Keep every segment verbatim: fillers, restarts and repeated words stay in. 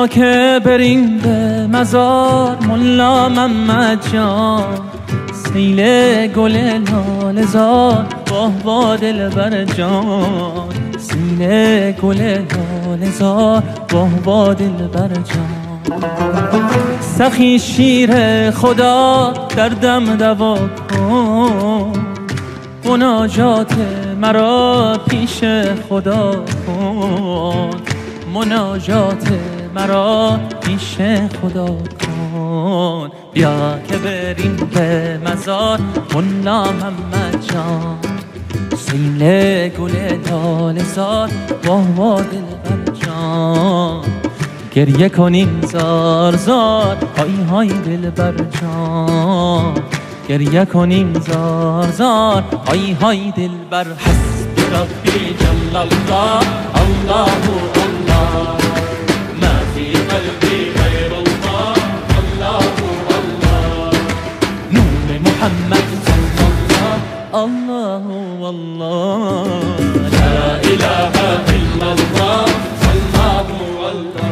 بیا که بریم به مزار ملا محمد جان، سیل گل لاله زار واه وا دلبر جان، سیل گل لاله زار واه وا دلبر جان. سخی شیر خدا دردم دوا کن، مناجات مرا پیش خدا کن، مناجات مرا پیش خدا کن. بیا که بریم به مزار ملا محمد جان، سیل گل لاله زار واه واه دلبر جان. گریه کنیم زار زار های های دلبر جان، گریه کنیم زار زار های های دلبر. حسبی ربی جل الله الله الله ما فی قلبی غیر الله الله الله نور محمد صلی الله الله الله لا اله الا الله الله الله.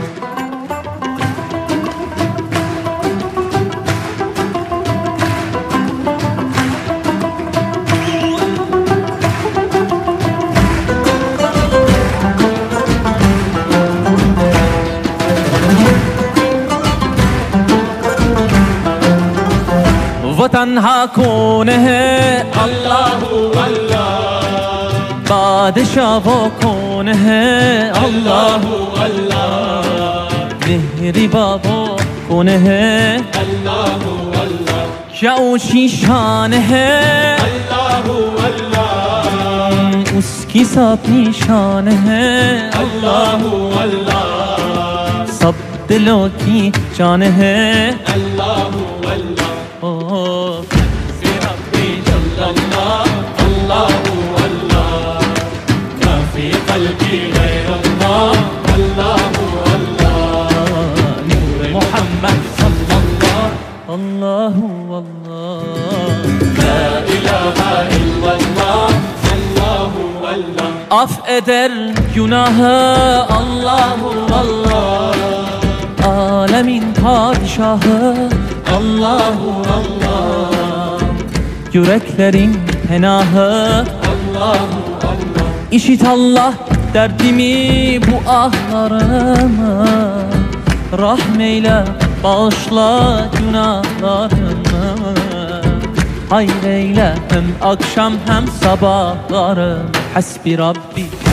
تنها کون ہے اللہ اللہ، بادشاہ وہ کون ہے اللہ اللہ، مہری بابو کون ہے اللہ اللہ، کیا اونچی شان ہے اللہ اللہ، اس کی سب شان ہے اللہ اللہ، سب دلوں کی جان ہے اللہ اللہ. في ربي جل الله الله الله ما في قلبي غير الله الله الله نور محمد صلى الله الله الله لا إله إلا الله الله الله. Af eder günahı Allah Allah, alemin padişahı Allahu Allah, yüreklerin penahı Allahu Allah. İşit Allah derdimi bu ahlarımı, rahmeyle bağışla günahlarımı, hayreyle hem akşam hem sabahlarım. Hasbi Rabbi